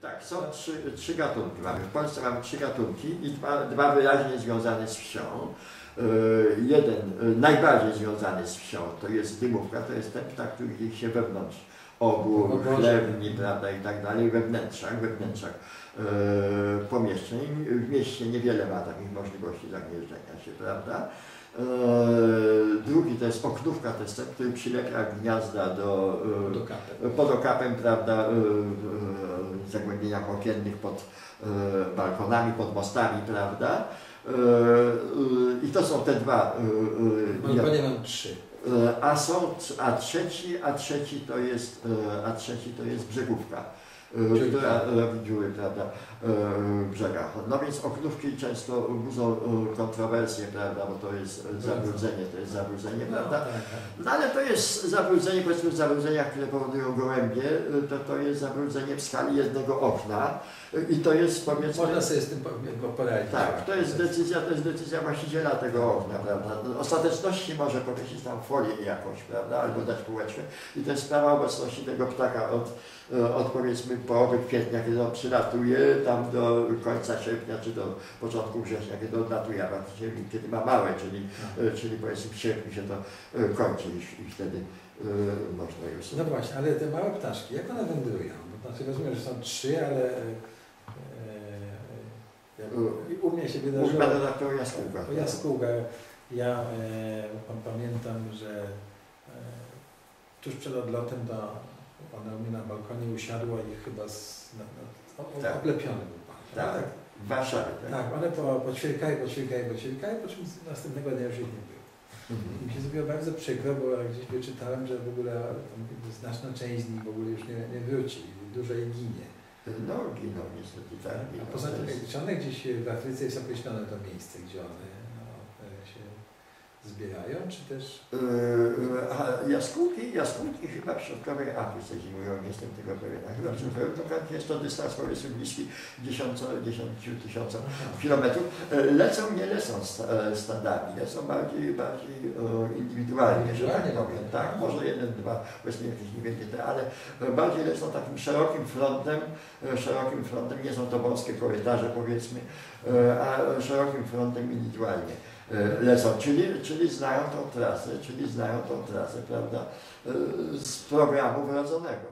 Tak, są trzy gatunki. W Polsce mamy trzy gatunki i dwa wyraźnie związane z wsią. Jeden najbardziej związany z wsią to jest dymówka, to jest ten ptak, który dzieje się wewnątrz ogór, chlewni, prawda, i tak dalej, we wnętrzach pomieszczeń. W mieście niewiele ma takich możliwości zagnieżdżenia się, prawda. Drugi to jest oknówka, to jest ten, który przylepia gniazda pod okapem, prawda, w zagłębieniach okiennych, pod balkonami, pod mostami, prawda. I to są te dwa. Balkonie mam trzy. A trzeci to jest brzegówka, która robi dziury, prawda, w brzegach. No więc oknówki często budzą kontrowersje, prawda, bo to jest zabrudzenie, prawda. No ale to jest zabrudzenie, powiedzmy w zabrudzeniach, które powodują gołębie, to jest zabrudzenie w skali jednego okna i to jest, powiedzmy... Można sobie z tym poradzić. Tak, to jest decyzja właściciela tego okna, prawda. Ostateczności może powiesić tam folię jakąś, prawda, albo dać półeczkę i to jest sprawa obecności tego ptaka od powiedzmy połowy kwietnia, kiedy on przylatuje, tam do końca sierpnia, czy do początku września, kiedy odlatuje, a kiedy ma małe, czyli powiedzmy w sierpniu się to kończy i wtedy można już... No właśnie, ale te małe ptaszki, jak one wędrują? Bo znaczy rozumiem, że są trzy, ale u mnie się wydarzyło... O jaskółkach. O jaskółkach. Ja pamiętam, że tuż przed odlotem ona u mnie na balkonie usiadła i chyba oblepiony był pan. Tak, w Warszawie. Tak, one poćwierkały, po czym następnego dnia już ich nie było. I mi się zrobiło bardzo przykro, bo gdzieś wyczytałem, że w ogóle znaczna część z nich w ogóle już nie wróci, dużo jej ginie. No, giną niestety, tak. A poza tym, czy one gdzieś w Afryce jest określone to miejsce, gdzie one się zbierają, czy też... Jaskółki chyba w środkowej Afryce zimują, nie jestem tego pewien. Chyba to jest to dystans powiedzmy bliski 10 tysiącom kilometrów. Nie lecą stadami, lecą bardziej indywidualnie, że tak powiem. Tak, może jeden, dwa, powiedzmy jakieś niewielkie te, ale bardziej lecą takim szerokim frontem, nie są to wąskie korytarze powiedzmy, a szerokim frontem indywidualnie lecą, czyli znają tą trasę, prawda, z programu wrodzonego.